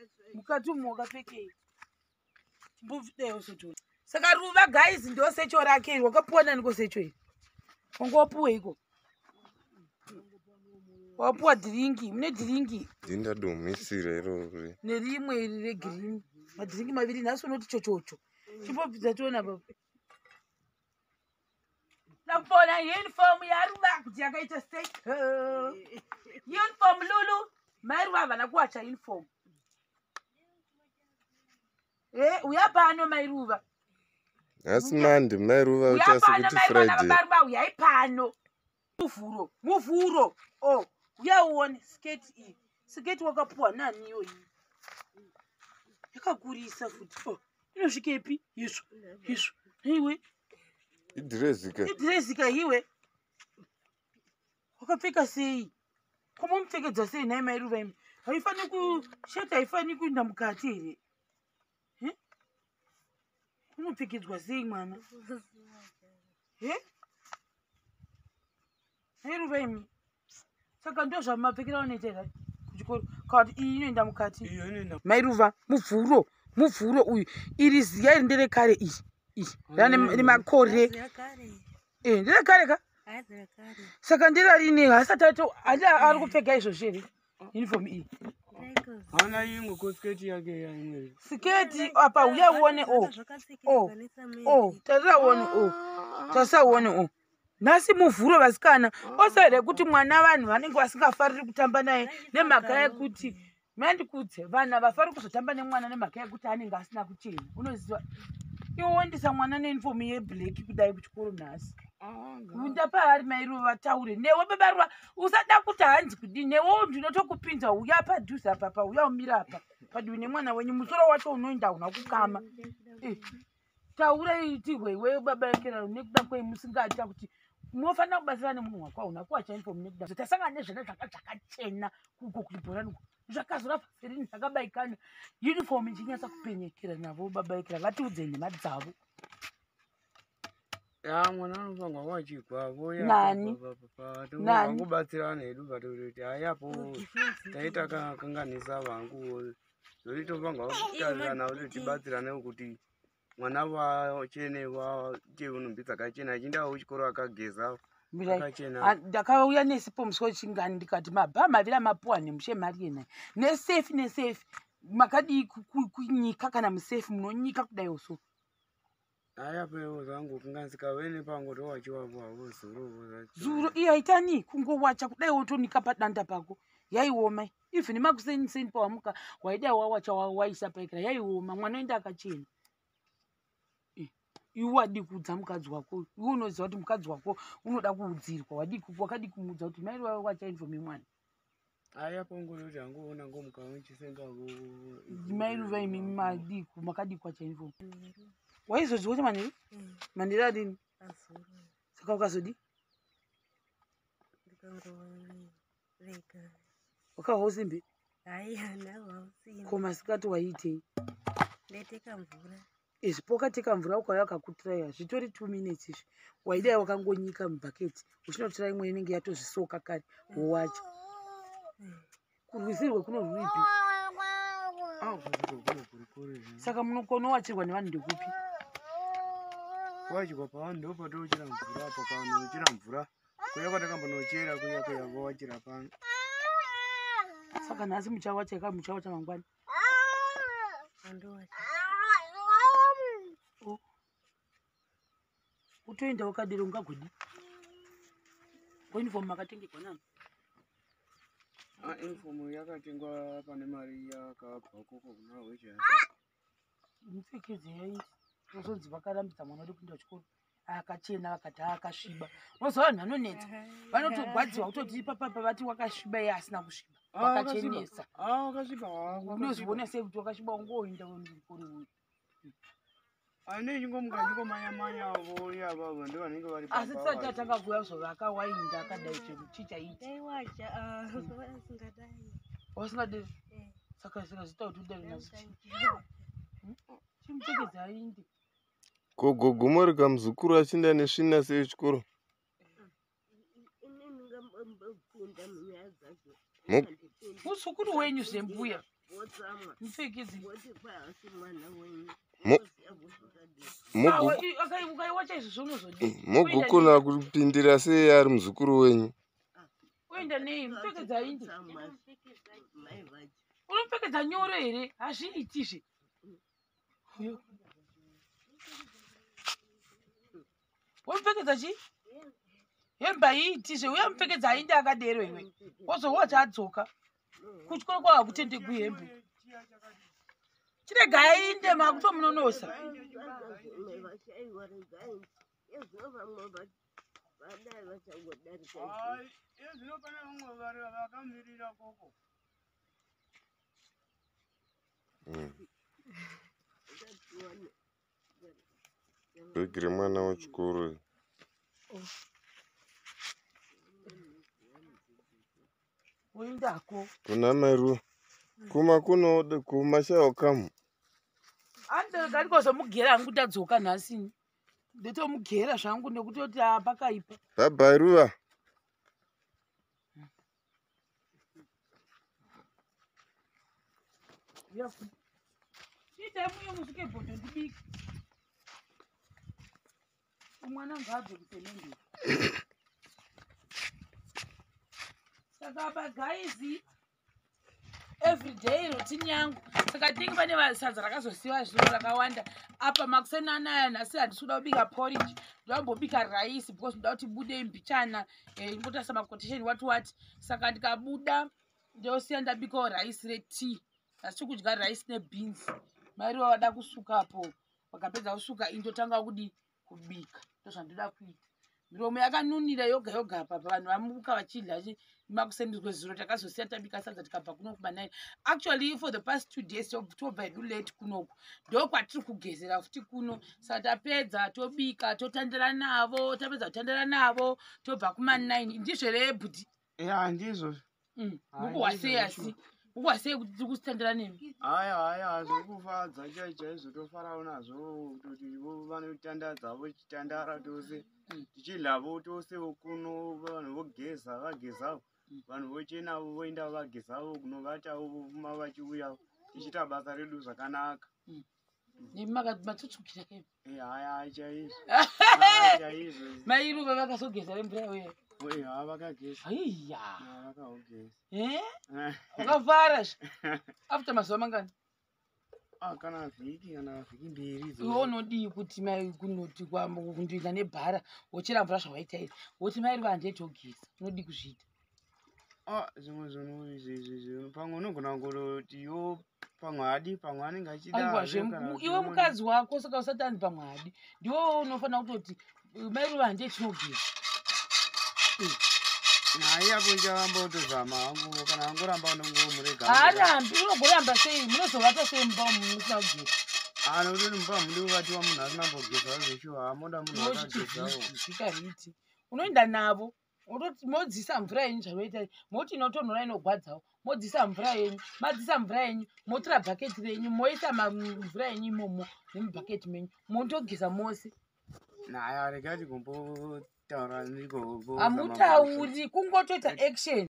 Mukati mwakapfekei? Chimbofideo secho. Saka Ruva guys ndio secho rake wakapuwa nani ko secho iri? Wangopuwa iko. Wapuwa drinki, mune drinki. Dinda domisire iro. Nerimwe iri regreen. Madrinki maviri naso noti chochocho. Chimbofidza tuona baba. Nakupona uniform ya Ruva kuti yakaita steak. Uniform Lulu. Mai Ruva vana kuwacha uniform. Uya pano Mai Ruva. Asi Monday Mai Ruva uchasi kuti Friday. Uya pano. Muvhuro. Oh, uya uone skate iyi. Skate wakapuwa nani iyo iyi? Yakakurisa futi. Oh, inosvikepi? Yesu. Iwe. Idrezika iwe. Wakapfeka sei? Koma mupfekedza sei naye Mai Ruva imi? Haifani kusheta, haifani kuinda mukati here. Unopfekedzwa sei mwana? Mai Ruva imi. Saka ndo zvamapfekera unoita kuchikoro. Kuti iyi inoenda mukati. Mai Ruva, muvhuro uyu. Iri ziya iri nderekare iyi. Rane makore. Nderekare ka? Saka ndira rini hasati ari kupfeka izvozvo here. Uniform iyi. Hana imwe ko sketi yake ya imwe. Sketi apa uya uone Tasa uone Nasi muvhuro vasikana. Osaida kuti mwana vanhu vanenge vasingafariri kutamba naye nemhaka yekuti mandikudze vana vafari kuzotamba nemwana nemhaka yekuti anenge asina kuchena. Unoziva. Iwo wandisa mwana neuniform yeblack kudai kuchikoro nhasi. Ndapa ari Mai Ruva taure. Newe baba Ruva usada kuti hanzi kudini. Newe ndinotokupinza uya padhuze apa uya umira apa. Padivi nemwana wenyu musoro wacho unoenda una kukama. Taura iti wewe baba yakera nekuda kwemusingaita kuti munofanira kubatsirana nemunhu wako una kuwacha uniform nekuda. Tasangana nezvana zvakachena kuko kuchibhorani. Zvakazorapa serini zvakabaikana. Uniform ichinyatsa kupenyekera navo baba yakera vatiudze nhema dzavo. Mwana anofanga wachigwavo Nani? Vangobatsirana hedu patoti hayapo taita kanganisa vangu zvoitopanga kutarirana kuti tibatsirane kuti mwana wachene wache unhumbi dzakachena achindawo kuchikoro akageza akachena. Ndakauya nesipo musi wechingani ndikati mabha maviri amapuwa nemushe mari yenai nesefi makadi kunyika kana musefi munonyika kudai so. Haya pewo zangu kungansika wene pango to wachiwapo hapo zuro iya itani kungowacha kudai wotonika padanda pako yaioma even makuseni pawamuka waida wawacha waisa paikira yaioma mwana enda akachena. Iwe wadi kudza mukadzi wako iwe unoziva kuti mukadzi wako unoda kuudzirwa wakadi kumudza kuti Mai Ruva wacha uniform yemwana. Haya pongo yoti angoona ngomuka wechisenga Mai Ruva imi madiku makadi kwacha uniform. Waizodziwa kuti manheru? Manheru adini? Saka ukazodi? Wakawa usimbe? Koma sikati waiitei? Ndeteka mvura. Izvipo wakateka mvura ukauya wakakutiraiwa zvitori 2 minutes izvi. Waidai wakangonyika mubhaketi uchinotora imwe inenge yatozvisoka kare wowacha. Kurwisirwe kuno rwuripi? Saka munokona wachirwa nevanhu ndekupi? wachikwa pavanhu ndo patochera mvura apa panochera mvura kuya kwatakambonochera kuya kwavachira pano. Saka nhasi muchawacha ika muchawacha mangwani. Utoenda wakadero ungagodi. Uniform makatengekwa nani? Uniform yakatengwa pane mari yakabva koko kuna wecha. Mupfekedze yaiti. Rozonzi vakarambidza mwana wedu kuenda kuchikoro. Akachena vakati akasviba. Unoziva vanhu vanonetsa. Vanotogwadziwa kutoti ipapa vati wakasviba iye asina kusviba. Vakachenesa. Wakasviba. Unoziona sei kuti wakasviba ungoenda kuchikoro uyu. Ane nyingomanya avo yavavo ndo vanenge vari pa. Asi tisati tatanga kuuya kuzovaka wainda akadai chicha iti. Aiwacha singadai. Wasingadai? Saka zita kuti udai nazo. Chimupfekedza ainde. Gogogomo rikamuzukuru achinda nesvina sei chikoro. Muzukuru wenyu sembuya. Mupfekeze. Ukaiwacha izvozvo unozodii? Mugukona kupindira sei ari muzukuru wenyu? Kuenda nei? Mupfekedza inde. Unopfekedza nyoro here? Hazviitizve. Wamupfekedza chii? Hembe haiitizve. Uyamupfekedza inde akadero iwe. Wozowacha adzoka. Kuchikoro kwava kutendegwi hembe. Chirega ainde makutomunonosa. Bhegi remwana wechikoro. Woindako. Kuna Mai Ruva. Kuma kunode kumashayo kamu. Andogari kwazomugera hangu ndadzoka nhasi. Ndotomugera zvangu nekutoti pakaipa. Bye Ruva. Itai muye musuke bhodho ndibike. Umwana ngaabve kusemende. Saka pagaizi everyday routine yangu. Saka tingi pane sadza rakazosiwa zviro rakawanda. Apa makuseni anaya nhasi handisi kuda kubika porridge. Ndombobika rice because ndoda kuti bude mbichana. Ndotasa maquotation what. Saka ndikabuda ndosiya ndabikawo rice retea. Asi kudya rice nebeans. Mai Ruva wada kusukapo. Wakapedza kusuka indotanga kudi kubika. Ndozvandoda kuita. Miromo yakanunira yoga yoga apa vanhu vamuka vachidya makusendezwe zuro takazosiya tabika sadza tikabva kuno kuba9. Actually for the past 2 days tobva hedu late kunoku. Ndokwatiri kugezera futi kuno. Saka tapedza tobika totandira navo. Tapedza kutandira navo tobva kuma9. Ndizvo here bhudhi? Ya ndizvo. Mukuwasei asi. Mukuwasei kuti tiri kusitandira nemi? Haya zvokufadza chaizvo tofarawo nazvo kuti vanotandadza vochitandara tose. Tichidlavo tosewo kuno vanhu vogeza vagezawo. Vanhu vochenavo voenda vagezawo kunovatawo vachiuyawo. Tichiita basa redu zvakanaka. Nemi makatsutsukira kemi? Haya chaizvo. Mai Ruva vakazogeza remvura uye. Vakageza. Haiya. Vakageza. Wakavhara after mazuva mangani? Kana vhiki 2. Iwe unodii kuti mai kunoti kundoita nebhara wochera mvura zvawaita izvi woti Mai Ruva handeti ogeza unodii kuzviita? Zvimwe zvinhu pamwe unogona kungotiwo pamwe hadi pamwe anenge achida. Iwe mukadzi wako saka usati andi pamwe hadi ndiwo unofanira kutoti Mai Ruva handeti ogeza. Haiyapo nchavambotozama hangu kana angoramba unongomurega. Haarambi unogoramba sei munozovata sei mumba musina kugeza? Nekuti mumba mudi kuvatiwa munhu asina mbogeza zveshuwa hamoda munhu akagezawo. Zvikariti unoenda navo unoti modzisa mvura yenyu zvanoita moti inotonhora inogwadzawo modzisa mvura yenyu madzisa mvura yenyu motora bhaketi renyu moisa mvura yenyu imomo nemubhaketi menyu mondogeza mose. Naya regai tikombotaura niko. Hamutauri kungotoita action.